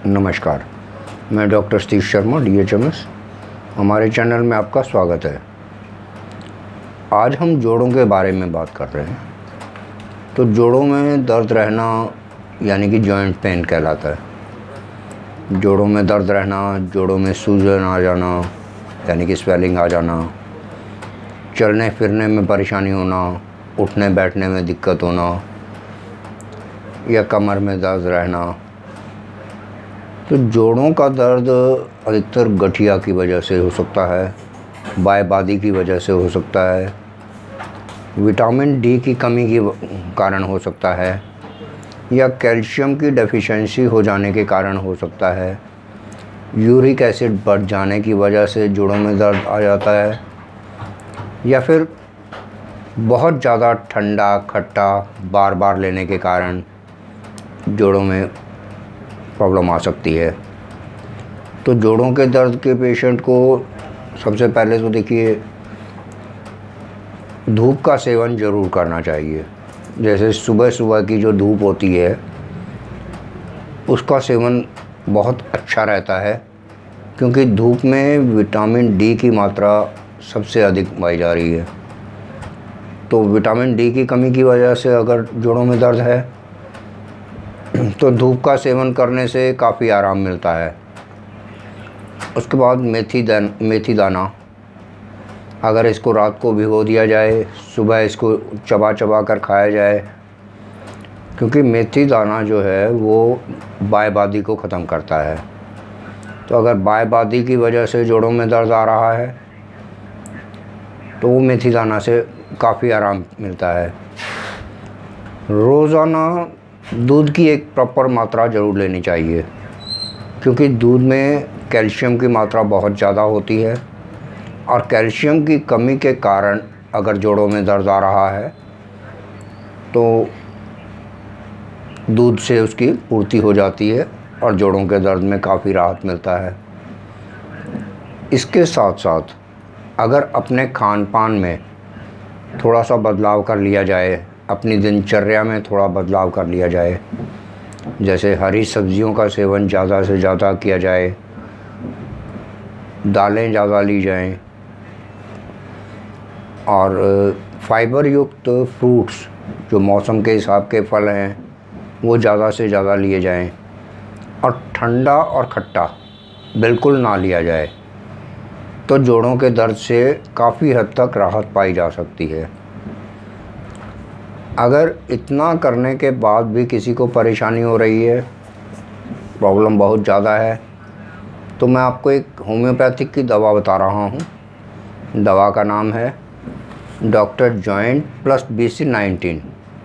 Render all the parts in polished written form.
नमस्कार, मैं doctor Satish Sharma DHMS। हमारे चैनल में आपका स्वागत है। आज हम जोड़ों के बारे में बात कर रहे हैं। तो जोड़ों में दर्द रहना यानी कि जॉइंट पेन कहलाता है। जोड़ों में दर्द रहना, जोड़ों में सूजन आ जाना यानी कि स्वेलिंग आ जाना, चलने फिरने में परेशानी होना, उठने बैठने में दिक्कत होना या कमर में दर्द रहना। तो जोड़ों का दर्द अधिकतर गठिया की वजह से हो सकता है, बायबादी की वजह से हो सकता है, विटामिन D की कमी के कारण हो सकता है, या कैल्शियम की डेफिशिएंसी हो जाने के कारण हो सकता है, यूरिक एसिड बढ़ जाने की वजह से जोड़ों में दर्द आ जाता है, या फिर बहुत ज़्यादा ठंडा खट्टा बार बार लेने के कारण जोड़ों में प्रॉब्लम आ सकती है। तो जोड़ों के दर्द के पेशेंट को सबसे पहले तो देखिए धूप का सेवन ज़रूर करना चाहिए। जैसे सुबह सुबह की जो धूप होती है उसका सेवन बहुत अच्छा रहता है, क्योंकि धूप में विटामिन D की मात्रा सबसे अधिक पाई जा रही है। तो विटामिन D की कमी की वजह से अगर जोड़ों में दर्द है तो धूप का सेवन करने से काफ़ी आराम मिलता है। उसके बाद मेथी दाना, अगर इसको रात को भिगो दिया जाए, सुबह इसको चबा चबा कर खाया जाए, क्योंकि मेथी दाना जो है वो बायबादी को ख़त्म करता है। तो अगर बायबादी की वजह से जोड़ों में दर्द आ रहा है तो वो मेथी दाना से काफ़ी आराम मिलता है। रोज़ाना दूध की एक प्रॉपर मात्रा ज़रूर लेनी चाहिए, क्योंकि दूध में कैल्शियम की मात्रा बहुत ज़्यादा होती है, और कैल्शियम की कमी के कारण अगर जोड़ों में दर्द आ रहा है तो दूध से उसकी पूर्ति हो जाती है और जोड़ों के दर्द में काफ़ी राहत मिलता है। इसके साथ साथ अगर अपने खान पान में थोड़ा सा बदलाव कर लिया जाए, अपनी दिनचर्या में थोड़ा बदलाव कर लिया जाए, जैसे हरी सब्जियों का सेवन ज़्यादा से ज़्यादा किया जाए, दालें ज़्यादा ली जाएं, और फाइबर युक्त फ्रूट्स जो मौसम के हिसाब के फल हैं वो ज़्यादा से ज़्यादा लिए जाएं, और ठंडा और खट्टा बिल्कुल ना लिया जाए, तो जोड़ों के दर्द से काफ़ी हद तक राहत पाई जा सकती है। अगर इतना करने के बाद भी किसी को परेशानी हो रही है, प्रॉब्लम बहुत ज़्यादा है, तो मैं आपको एक होम्योपैथिक की दवा बता रहा हूँ। दवा का नाम है डॉक्टर जॉइंट प्लस BC19।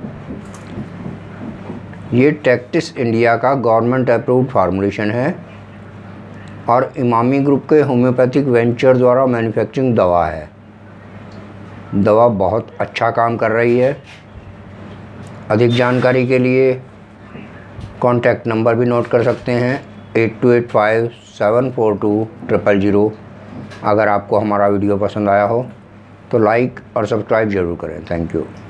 ये टेक्टिस इंडिया का गवर्नमेंट अप्रूव्ड फार्मूलेशन है और इमामी ग्रुप के होम्योपैथिक वेंचर द्वारा मैन्युफैक्चरिंग दवा है। दवा बहुत अच्छा काम कर रही है। अधिक जानकारी के लिए कॉन्टैक्ट नंबर भी नोट कर सकते हैं 8285742000। अगर आपको हमारा वीडियो पसंद आया हो तो लाइक और सब्सक्राइब ज़रूर करें। Thank you.